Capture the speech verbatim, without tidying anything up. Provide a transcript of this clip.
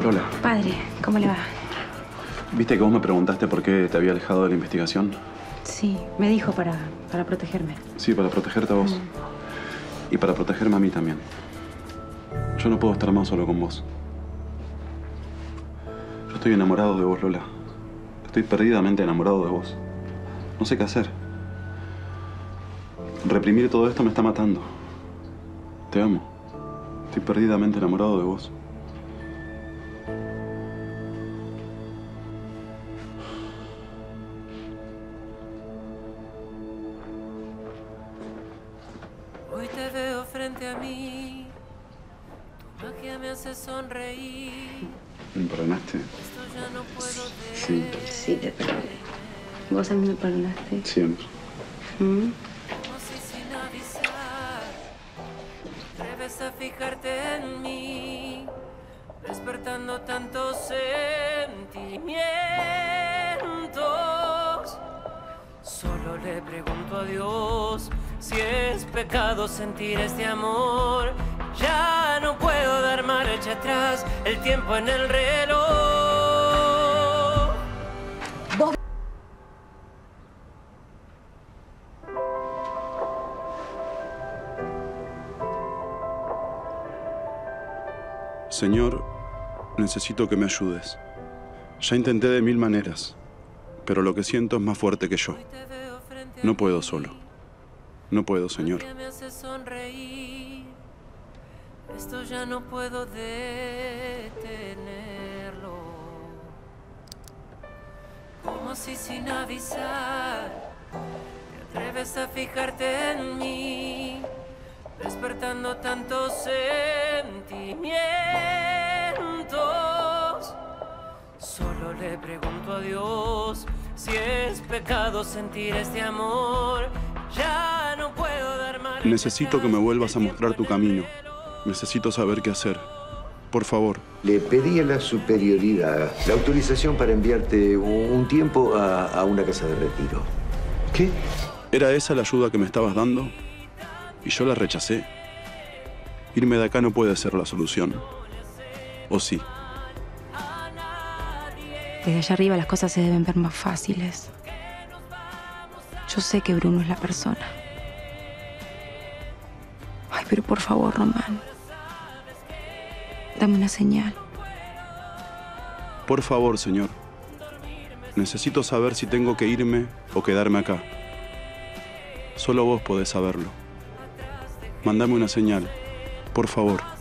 Lola. Padre, ¿cómo le va? ¿Viste que vos me preguntaste por qué te había alejado de la investigación? Sí, me dijo para, para protegerme. Sí, para protegerte a vos. Mm. Y para protegerme a mí también. Yo no puedo estar más solo con vos. Yo estoy enamorado de vos, Lola. Estoy perdidamente enamorado de vos. No sé qué hacer. Reprimir todo esto me está matando. Te amo. Estoy perdidamente enamorado de vos. Hoy te veo frente a mí, tu magia me hace sonreír. ¿Me perdonaste? Esto ya no puedo ver. Sí. Sí, te perdoné. ¿Vos a mí me perdonaste? Siempre. ¿Mm? Como si sin avisar, atreves a fijarte en mí, despertando tantos sentimientos. Solo le pregunto a Dios si es pecado sentir este amor. Ya no puedo dar marcha atrás, el tiempo en el reloj. ¿Vos? Señor, necesito que me ayudes. Ya intenté de mil maneras, pero lo que siento es más fuerte que yo. No puedo solo. No puedo, Señor. Me hace sonreír. Esto ya no puedo detenerlo. Como si sin avisar te atreves a fijarte en mí, despertando tantos sentimientos. Solo le pregunto a Dios si es pecado sentir este amor. Ya no puedo dar marcha. Necesito que me vuelvas a mostrar tu camino. Necesito saber qué hacer. Por favor. Le pedí a la superioridad la autorización para enviarte un tiempo a, a una casa de retiro. ¿Qué? ¿Era esa la ayuda que me estabas dando? Y yo la rechacé. Irme de acá no puede ser la solución. ¿O sí? Desde allá arriba las cosas se deben ver más fáciles. Yo sé que Bruno es la persona. Ay, pero por favor, Román. Dame una señal. Por favor, señor. Necesito saber si tengo que irme o quedarme acá. Solo vos podés saberlo. Mándame una señal, por favor.